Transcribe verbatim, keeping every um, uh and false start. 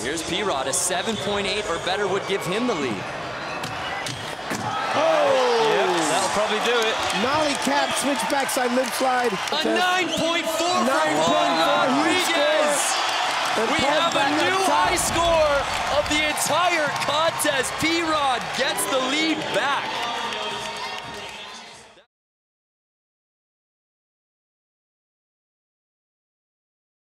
Here's P-Rod, a seven point eight or better would give him the lead. Oh! Yep, that'll probably do it. Nollie cap, switch backside lip slide. A nine point four for nine point four, Paul Rodriguez. We have a new high score of the entire contest. P-Rod gets the lead back.